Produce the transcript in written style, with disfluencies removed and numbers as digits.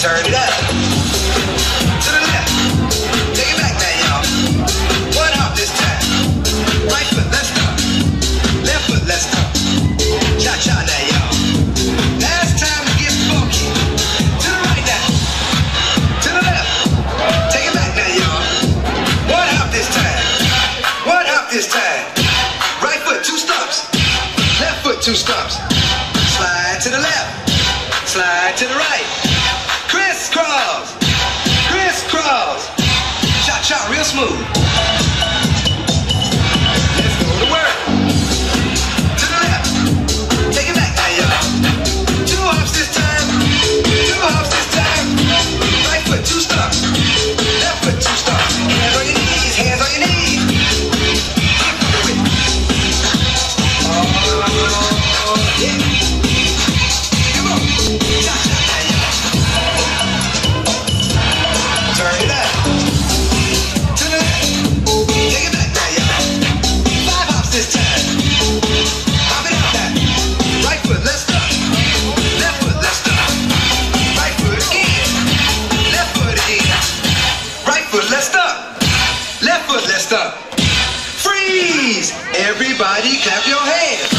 Turn it up. To the left. Take it back now, y'all. One hop this time. Right foot, let's stop. Left foot, let's stop. Cha-cha now, y'all. Now it's time to get funky. To the right now. To the left. Take it back now, y'all. One hop this time. One hop this time. Right foot, 2 stumps. Left foot, 2 stumps. Slide to the left. Slide to the right. Crisscross. Crisscross. Cha-cha real smooth. Let's go to work. To the left. Take it back now, y'all. 2 hops this time. 2 hops this time. Right foot, 2 stumps. Left foot, 2 stumps. Hands on your knees. Hands on your knees. Yeah. Come on. Cha-cha now, y'all. Turn it up. To the left. Take it back now, y'all. 5 hops this time. Hop it out now. Right foot, let's stop. Left foot, let's stop. Right foot again. Left foot again. Right foot, let's stop. Left foot, let's stop. Freeze! Everybody clap your hands.